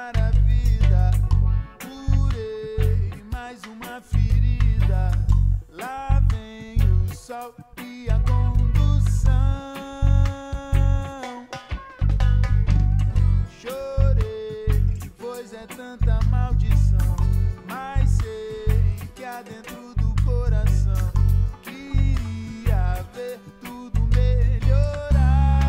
para a vida. Curei mais uma ferida. Lá vem o sol e a condução. Chorei, pois é tanta maldição, mas sei que há dentro do coração queria ver tudo melhorar.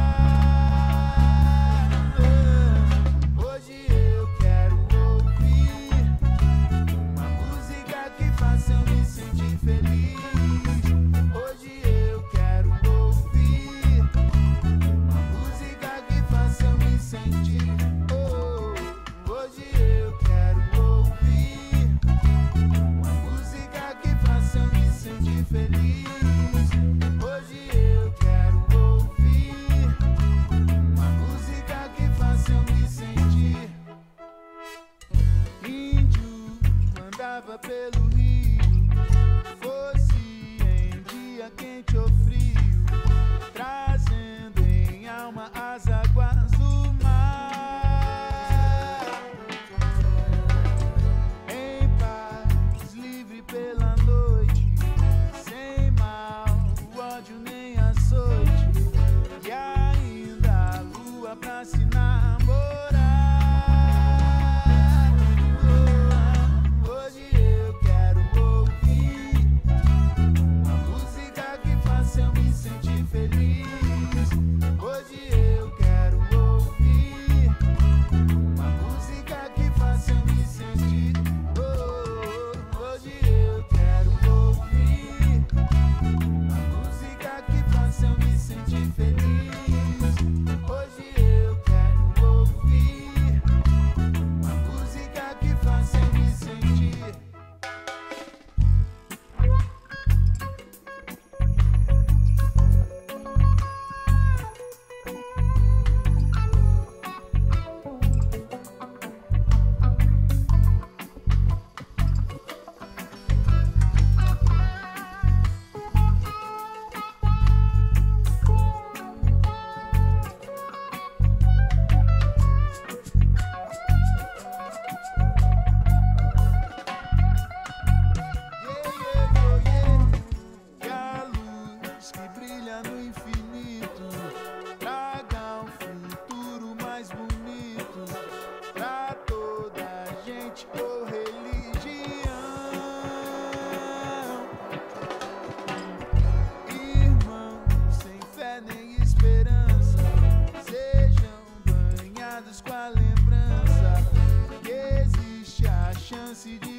Hoje eu quero ouvir uma música que faça eu me sentir feliz. Hoje eu quero ouvir uma música que faça eu me sentir. Hoje eu quero ouvir uma música que faça eu me sentir feliz. Hoje eu quero ouvir uma música que faça eu me sentir. Índio andava pelo rio, fosse em dia quente ou frio, trazendo em alma as águas do mar. Em paz, livre pela noite, sem mal, ódio nem açoite, e ainda a lua pra se namorar. Hoje eu quero ouvir uma música que faça eu me sentir feliz. Hoje eu quero ouvir uma música que faça eu me sentir. Hoje eu quero ouvir uma música que faça eu me sentir feliz. Hoje eu quero ouvir uma música que faça eu me sentir. Que a luz que brilha no infinito traga um futuro mais bonito pra toda a gente ou religião. Irmãos sem fé nem esperança, sejam banhados com a lembrança que existe a chance de